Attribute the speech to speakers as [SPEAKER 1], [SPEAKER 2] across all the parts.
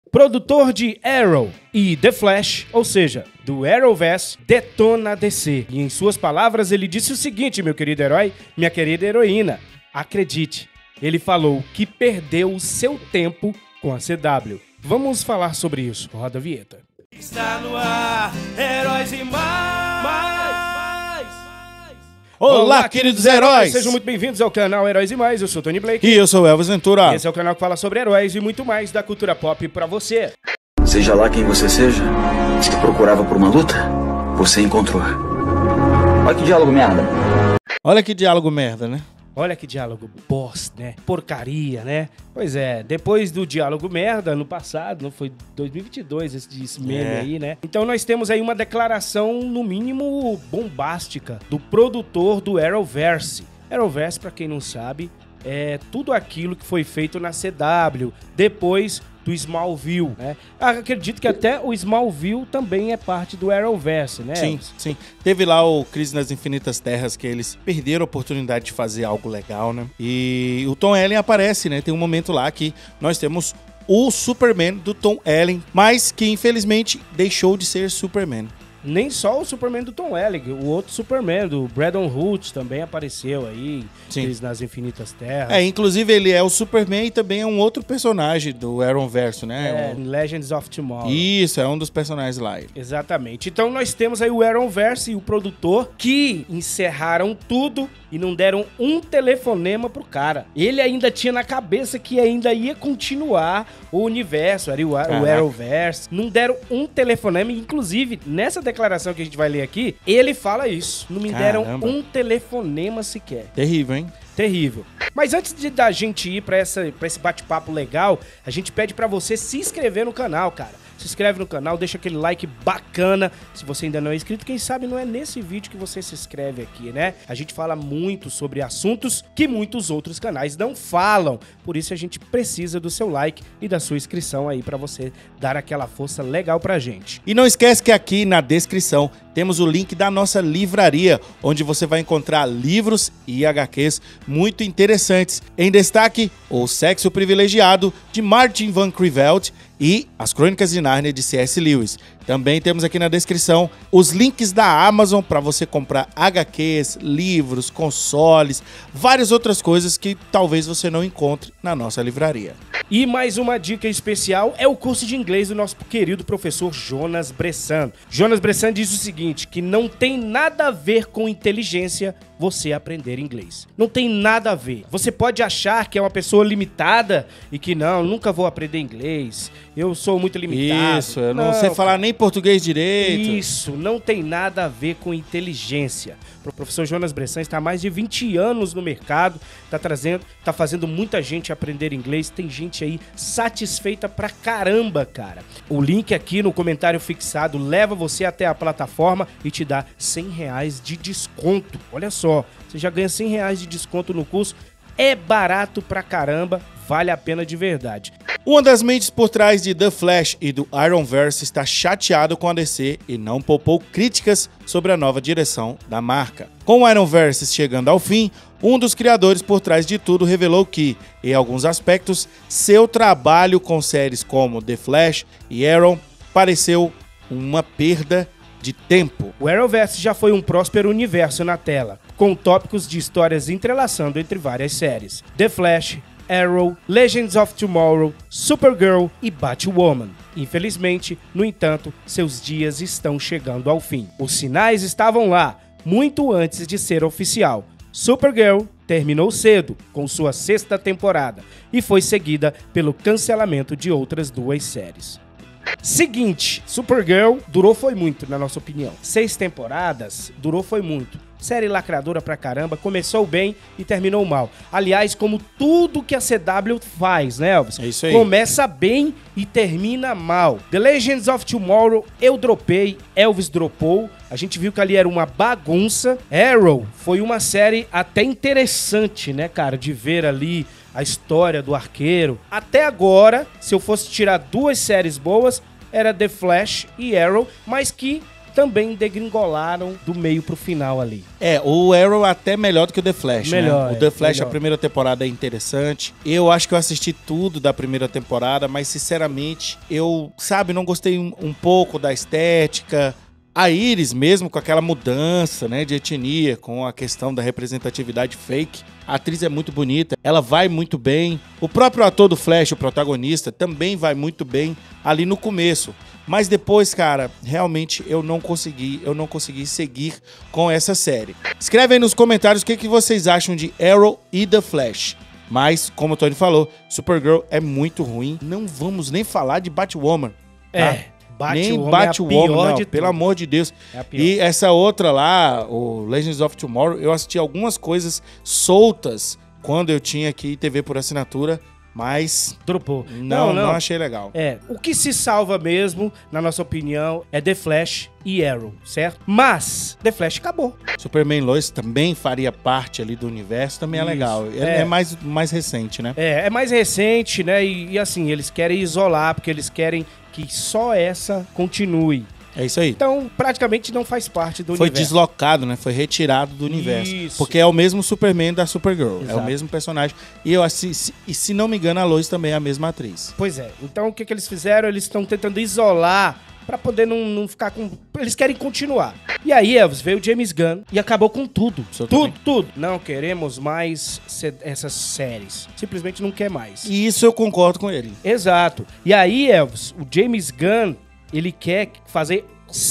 [SPEAKER 1] Produtor de Arrow e The Flash, ou seja, do Arrowverse, detona a DC. E em suas palavras ele disse o seguinte, meu querido herói, minha querida heroína. Acredite, ele falou que perdeu o seu tempo com a CW. Vamos falar sobre isso. Roda a vinheta. Está no ar, Heróis e Mais!
[SPEAKER 2] Olá, queridos heróis!
[SPEAKER 1] Sejam muito bem-vindos ao canal Heróis e Mais. Eu sou Tony Blake.
[SPEAKER 2] E eu sou o Elvis Ventura.
[SPEAKER 1] Esse é o canal que fala sobre heróis e muito mais da cultura pop pra você.
[SPEAKER 3] Seja lá quem você seja, se procurava por uma luta, você encontrou. Olha que diálogo merda.
[SPEAKER 2] Olha que diálogo merda, né?
[SPEAKER 1] Olha que diálogo boss, né? Porcaria, né? Pois é, depois do diálogo merda, no passado, não foi 2022 esse meme aí, né? Então nós temos aí uma declaração, no mínimo, bombástica do produtor do Arrowverse. Arrowverse, pra quem não sabe, é tudo aquilo que foi feito na CW, depois do Smallville, né? Acredito que até o Smallville também é parte do Arrowverse, né?
[SPEAKER 2] Sim, sim. Teve lá o Crise nas Infinitas Terras, que eles perderam a oportunidade de fazer algo legal, né? E o Tom Welling aparece, né? Tem um momento lá que nós temos o Superman do Tom Welling, mas que infelizmente deixou de ser Superman.
[SPEAKER 1] Nem só o Superman do Tom Welling, o outro Superman, do Brandon Routh, também apareceu aí, nas Infinitas Terras.
[SPEAKER 2] Inclusive ele é o Superman e também é um outro personagem do Arrowverse, né?
[SPEAKER 1] Legends of Tomorrow.
[SPEAKER 2] Isso, é um dos personagens lá.
[SPEAKER 1] Exatamente. Então nós temos aí o Arrowverse e o produtor que encerraram tudo e não deram um telefonema pro cara. Ele ainda tinha na cabeça que ainda ia continuar o universo, o Arrowverse. Não deram um telefonema, inclusive nessa declaração que a gente vai ler aqui, ele fala isso. Não me deram um telefonema sequer.
[SPEAKER 2] Terrível, hein?
[SPEAKER 1] Terrível. Mas antes da gente ir pra esse bate-papo legal, a gente pede pra você se inscrever no canal, cara. Se inscreve no canal, deixa aquele like bacana. Se você ainda não é inscrito, quem sabe não é nesse vídeo que você se inscreve aqui, né? A gente fala muito sobre assuntos que muitos outros canais não falam. Por isso a gente precisa do seu like e da sua inscrição aí pra você dar aquela força legal pra gente.
[SPEAKER 2] E não esquece que aqui na descrição temos o link da nossa livraria, onde você vai encontrar livros e HQs muito interessantes. Em destaque, O Sexo Privilegiado, de Martin Van Creveld, e As Crônicas de Nárnia, de C.S. Lewis. Também temos aqui na descrição os links da Amazon para você comprar HQs, livros, consoles, várias outras coisas que talvez você não encontre na nossa livraria.
[SPEAKER 1] E mais uma dica especial é o curso de inglês do nosso querido professor Jonas Bressan. Jonas Bressan diz o seguinte, que não tem nada a ver com inteligência você aprender inglês. Não tem nada a ver. Você pode achar que é uma pessoa limitada e que nunca vou aprender inglês, eu sou muito limitado.
[SPEAKER 2] Isso, eu não sei falar nem português direito.
[SPEAKER 1] Isso, não tem nada a ver com inteligência. O professor Jonas Bressan está há mais de 20 anos no mercado, tá fazendo muita gente aprender inglês, tem gente aí satisfeita pra caramba, cara. O link aqui no comentário fixado leva você até a plataforma e te dá R$100 de desconto. Olha só, você já ganha R$100 de desconto no curso, é barato pra caramba, vale a pena de verdade.
[SPEAKER 2] Uma das mentes por trás de The Flash e do Arrowverse está chateado com a DC e não poupou críticas sobre a nova direção da marca. Com o Arrowverse chegando ao fim, um dos criadores por trás de tudo revelou que, em alguns aspectos, seu trabalho com séries como The Flash e Arrow pareceu uma perda de tempo.
[SPEAKER 1] O Arrowverse já foi um próspero universo na tela, com tópicos de histórias entrelaçando entre várias séries. The Flash, Arrow, Legends of Tomorrow, Supergirl e Batwoman. Infelizmente, no entanto, seus dias estão chegando ao fim. Os sinais estavam lá, muito antes de ser oficial. Supergirl terminou cedo, com sua 6ª temporada, e foi seguida pelo cancelamento de outras 2 séries. Seguinte, Supergirl foi muito, na nossa opinião. 6 temporadas, foi muito. Série lacradora pra caramba, começou bem e terminou mal. Aliás, como tudo que a CW faz, né, Elvis?
[SPEAKER 2] É isso aí.
[SPEAKER 1] Começa bem e termina mal. The Legends of Tomorrow, eu dropei, Elvis dropou. A gente viu que ali era uma bagunça. Arrow foi uma série até interessante, né, cara, de ver ali a história do arqueiro. Até agora, se eu fosse tirar 2 séries boas, era The Flash e Arrow, mas que também degringolaram do meio pro final ali.
[SPEAKER 2] O Arrow é até melhor do que o The Flash,
[SPEAKER 1] Melhor,
[SPEAKER 2] né? O The Flash,
[SPEAKER 1] melhor.
[SPEAKER 2] a primeira temporada é interessante. Eu acho que eu assisti tudo da primeira temporada, mas sinceramente, eu, não gostei um pouco da estética. A Iris mesmo, com aquela mudança, né, de etnia, com a questão da representatividade fake. A atriz é muito bonita, ela vai muito bem. O próprio ator do Flash, o protagonista, também vai muito bem ali no começo. Mas depois, cara, realmente eu não consegui seguir com essa série. Escreve aí nos comentários o que vocês acham de Arrow e The Flash. Mas, como o Tony falou, Supergirl é muito ruim. Não vamos nem falar de Batwoman, tá? Batwoman, não, pelo amor de Deus. E essa outra lá, o Legends of Tomorrow, eu assisti algumas coisas soltas quando eu tinha aqui TV por assinatura, mas
[SPEAKER 1] dropou.
[SPEAKER 2] Não achei legal.
[SPEAKER 1] O que se salva mesmo, na nossa opinião, é The Flash e Arrow, certo? Mas The Flash acabou.
[SPEAKER 2] Superman Lois também faria parte ali do universo, também é legal. É mais recente, né?
[SPEAKER 1] É mais recente, né? E assim, eles querem isolar, porque eles querem que só essa continue.
[SPEAKER 2] É isso aí.
[SPEAKER 1] Então, praticamente não faz parte do
[SPEAKER 2] Foi
[SPEAKER 1] universo.
[SPEAKER 2] deslocado, né? Foi retirado do universo. Porque é o mesmo Superman da Supergirl.
[SPEAKER 1] Exato.
[SPEAKER 2] É o mesmo personagem. E eu se não me engano, a Lois também é a mesma atriz.
[SPEAKER 1] Pois é. Então, o que eles fizeram? Eles estão tentando isolar pra poder não ficar com... Eles querem continuar. E aí, Elvis, veio o James Gunn e acabou com tudo. Tudo. Não queremos mais essas séries. Simplesmente não quer mais.
[SPEAKER 2] E isso eu concordo com ele.
[SPEAKER 1] Exato. E aí, Elvis, o James Gunn, ele quer fazer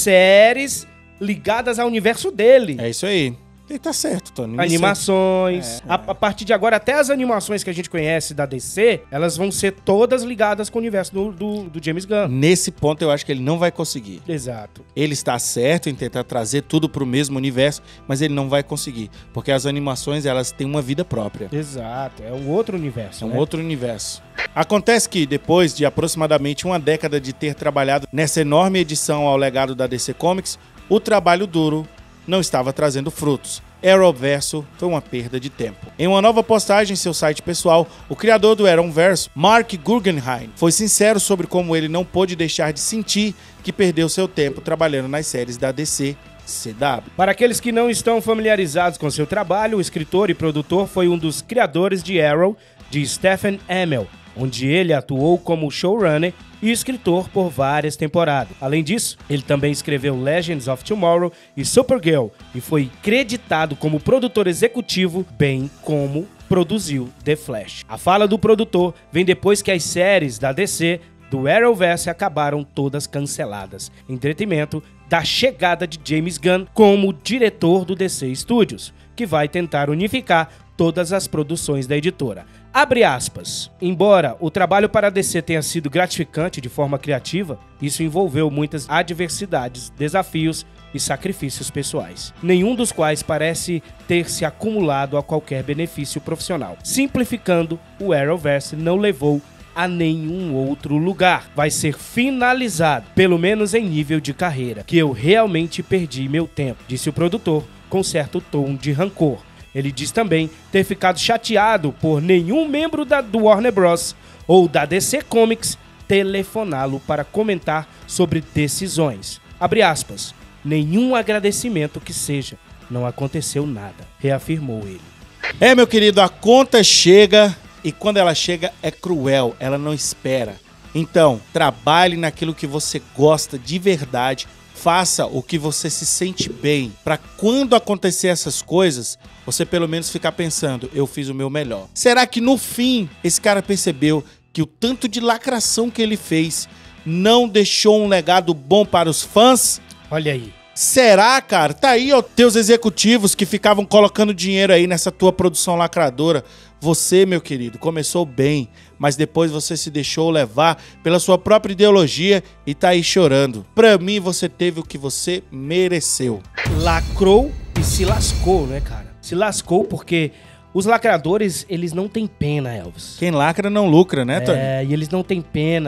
[SPEAKER 1] séries ligadas ao universo dele.
[SPEAKER 2] É isso aí. E tá certo, Tony.
[SPEAKER 1] Animações. A partir de agora, até as animações que a gente conhece da DC, elas vão ser todas ligadas com o universo do James Gunn.
[SPEAKER 2] Nesse ponto, eu acho que ele não vai conseguir.
[SPEAKER 1] Exato.
[SPEAKER 2] Ele está certo em tentar trazer tudo pro mesmo universo, mas ele não vai conseguir. Porque as animações, elas têm uma vida própria.
[SPEAKER 1] Exato. É um outro universo,
[SPEAKER 2] É um outro universo. Acontece que, depois de aproximadamente uma década de ter trabalhado nessa enorme edição ao legado da DC Comics, o trabalho duro não estava trazendo frutos. Arrowverso foi uma perda de tempo. Em uma nova postagem em seu site pessoal, o criador do Arrowverso, Mark Guggenheim, foi sincero sobre como ele não pôde deixar de sentir que perdeu seu tempo trabalhando nas séries da DC CW.
[SPEAKER 1] Para aqueles que não estão familiarizados com seu trabalho, o escritor e produtor foi um dos criadores de Arrow, de Stephen Amell, onde ele atuou como showrunner e escritor por várias temporadas. Além disso, ele também escreveu Legends of Tomorrow e Supergirl e foi creditado como produtor executivo, bem como produziu The Flash. A fala do produtor vem depois que as séries da DC do Arrowverse acabaram todas canceladas, em detrimento da chegada de James Gunn como diretor do DC Studios, que vai tentar unificar todas as produções da editora. Abre aspas. Embora o trabalho para a DC tenha sido gratificante de forma criativa, isso envolveu muitas adversidades, desafios e sacrifícios pessoais, nenhum dos quais parece ter se acumulado a qualquer benefício profissional. Simplificando, o Arrowverse não levou a nenhum outro lugar. Vai ser finalizado, pelo menos em nível de carreira, que eu realmente perdi meu tempo, disse o produtor com certo tom de rancor. Ele diz também ter ficado chateado por nenhum membro do Warner Bros. Ou da DC Comics telefoná-lo para comentar sobre decisões. Abre aspas. Nenhum agradecimento que seja. Não aconteceu nada, reafirmou ele.
[SPEAKER 2] Meu querido, a conta chega e quando ela chega é cruel, ela não espera. Então, trabalhe naquilo que você gosta de verdade. Faça o que você se sente bem, para quando acontecer essas coisas, você pelo menos ficar pensando, eu fiz o meu melhor. Será que no fim, esse cara percebeu que o tanto de lacração que ele fez não deixou um legado bom para os fãs?
[SPEAKER 1] Olha aí.
[SPEAKER 2] Será, cara? Tá aí, ó, teus executivos que ficavam colocando dinheiro aí nessa tua produção lacradora. Você, meu querido, começou bem, mas depois você se deixou levar pela sua própria ideologia e tá aí chorando. Pra mim, você teve o que você mereceu.
[SPEAKER 1] Lacrou e se lascou, né, cara? Se lascou porque os lacradores, eles não têm pena, Elvis.
[SPEAKER 2] Quem lacra não lucra, né, Tony?
[SPEAKER 1] E eles não têm pena.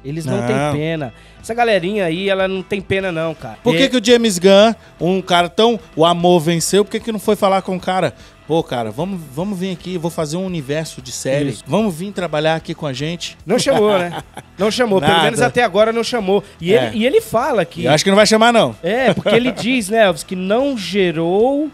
[SPEAKER 1] Eles não têm pena. Essa galerinha aí, ela não tem pena não, cara.
[SPEAKER 2] Por que o James Gunn, um cara tão... O amor venceu, por que não foi falar com o cara? Pô, cara, vamos vir aqui, vou fazer um universo de série. Isso. Vamos vir trabalhar aqui com a gente.
[SPEAKER 1] Não chamou, né? Não chamou. Pelo menos até agora não chamou. E ele fala que...
[SPEAKER 2] Eu acho que não vai chamar, não.
[SPEAKER 1] Porque ele diz, né, Elvis, que não gerou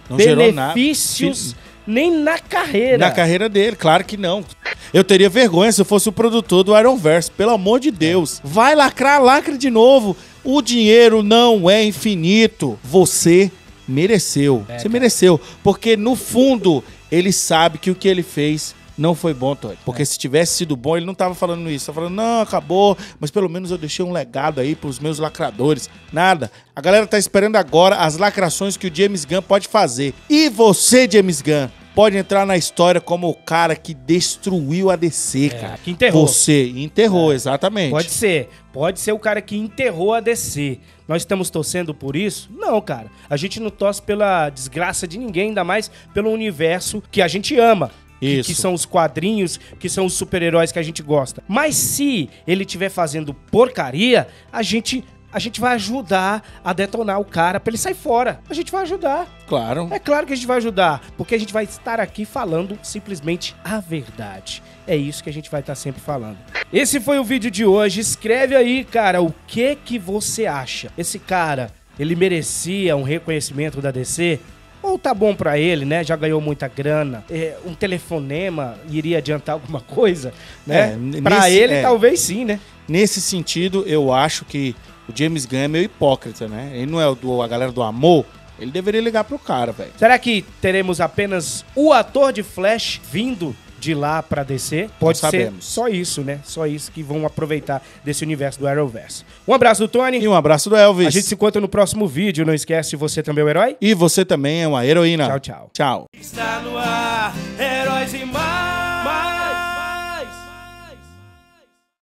[SPEAKER 1] benefícios nem na carreira.
[SPEAKER 2] Na carreira dele, claro que não. Eu teria vergonha se eu fosse o produtor do Ironverse, pelo amor de Deus. Vai lacrar, lacre de novo. O dinheiro não é infinito. Você mereceu. Você mereceu. Porque, no fundo, ele sabe que o que ele fez não foi bom, Tony. Porque se tivesse sido bom, ele não tava falando isso. Tava falando, não, acabou, mas pelo menos eu deixei um legado aí pros meus lacradores. Nada. A galera tá esperando agora as lacrações que o James Gunn pode fazer. E você, James Gunn, pode entrar na história como o cara que destruiu a DC, cara.
[SPEAKER 1] Que enterrou.
[SPEAKER 2] Você enterrou, exatamente.
[SPEAKER 1] Pode ser o cara que enterrou a DC. Nós estamos torcendo por isso? Não, cara. A gente não torce pela desgraça de ninguém, ainda mais pelo universo que a gente ama.
[SPEAKER 2] Isso.
[SPEAKER 1] Que são os quadrinhos, que são os super-heróis que a gente gosta. Mas se ele estiver fazendo porcaria, a gente vai ajudar a detonar o cara pra ele sair fora. A gente vai ajudar.
[SPEAKER 2] Claro.
[SPEAKER 1] É claro que a gente vai ajudar, porque a gente vai estar aqui falando simplesmente a verdade. É isso que a gente vai estar sempre falando. Esse foi o vídeo de hoje. Escreve aí, cara, o que você acha? Esse cara, ele merecia um reconhecimento da DC? Ou tá bom pra ele, né? Já ganhou muita grana. Um telefonema iria adiantar alguma coisa, né? Pra ele, talvez sim, né?
[SPEAKER 2] Nesse sentido, eu acho que o James Gunn é meio hipócrita, né? Ele não é a galera do amor. Ele deveria ligar pro cara, velho.
[SPEAKER 1] Será que teremos apenas o ator de Flash vindo de lá pra DC? Pode ser só isso, né? Só isso que vão aproveitar desse universo do Arrowverse. Um abraço do Tony.
[SPEAKER 2] E um abraço do Elvis.
[SPEAKER 1] A gente se encontra no próximo vídeo. Não esquece, você também é um herói?
[SPEAKER 2] E você também é uma heroína.
[SPEAKER 1] Tchau, tchau.
[SPEAKER 2] Tchau.
[SPEAKER 1] Está no ar, Heróis e